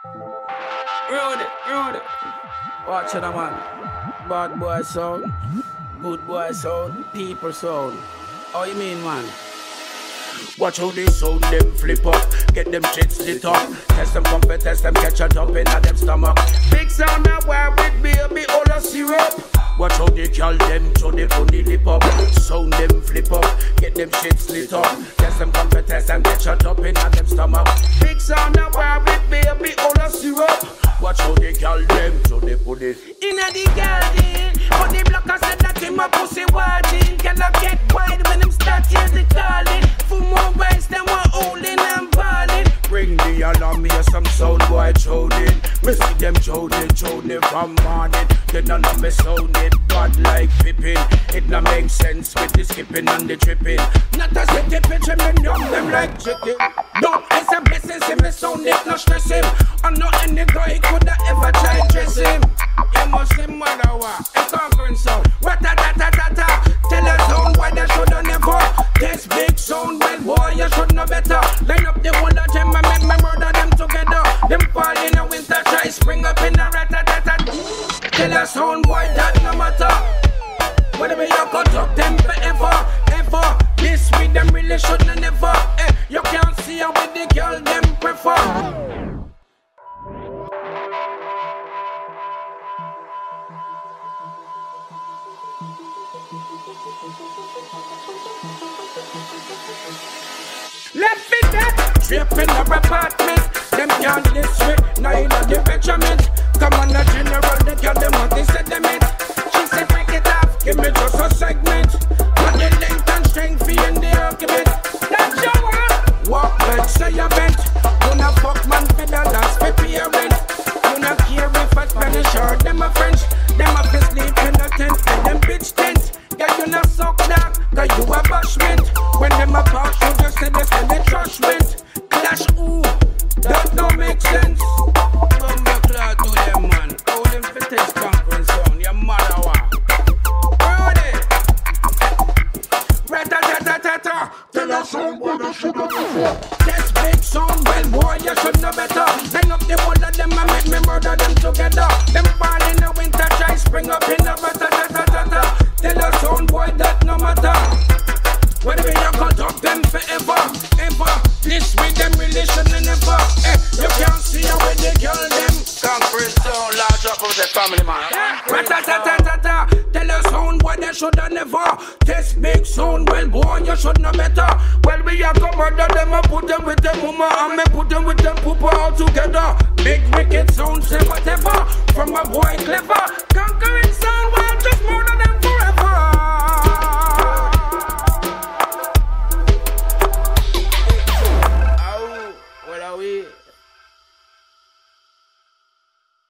Rude. Watch it, man. Bad boy sound, good boy sound, people sound. How you mean, man? Watch how they sound them flip up, get them shit lit up. Test them comfort, test them catch a top in them stomach. Big sound now where with baby all a syrup. Watch how they call them so they put the lip up. Sound them flip up, get them shit lit up. Test them comfort, test them catch a top in them stomach. Big sound now where with baby all a syrup. Watch how they call them so they put it in the garden. But the blocker said that him a pussy watching. Cannot get wide when them start hear the calling. For more rice than one holding and balling. Bring the alarm, hear some sound boy choking. We see them choking from morning. They none of me sounded bad like Pippin. It not make sense with the skipping and the tripping. Not as with the pitching, me numb them like chicken. Don't it's a blessing, see me sound it, not stress him. I'm not any guy coulda ever try dress him. You must see mother wa, a conquering sound. Rat-a-tat-a-tat-ta. Tell us sound why they shoulda never. This big sound, well boy, you should know better. Line up the whole of them and make me murder them together. Them fall in a winter, try spring up in a rat-a-tat-tat. Tell us sound boy that no matter. Whatever you go talk them forever, ever. This with them really shoulda never. You can't see how with the girl them prefer. Left it there, trip in our apartment. Them can't this way, neither the regiment. Come on, the general, they can't them what they said them it. She said break it off, give me just a segment. But the length and strength be in the argument. That's your one. Walk like say you bent. You not fuck man for the last parent. You not care if I Spanish or them a French. Them a fi sleep in the tent and them bitch tent. Yeah, you not suck dog, cause you a bashment. When them a pass, you just say they send the trash went. Clash ooh, that don't make sense. Bumba cloud to them man, how them fit this conference sound, your mother wa. Rudy, rat-a-tat-a-tat-a. Tell us sound boy they should have before. This big sound, well boy you should know better. Line up the whole of them and make me murder them together. Them fall in the winter, try spring up in the rat-a-tat-a-tat-a. Tell us sound boy that no matter. Whether you cut up them forever, ever. This with them relation and never. You can't see how with the girl them. Conference sound large up with the family man. Rat-a-tat-a-tat-a. Tell us sound boy they shoulda never. This big sound, well boy you should know better. Well we a come murder them and put them with them mama and me put them with them poopa all together. Big wicked sound say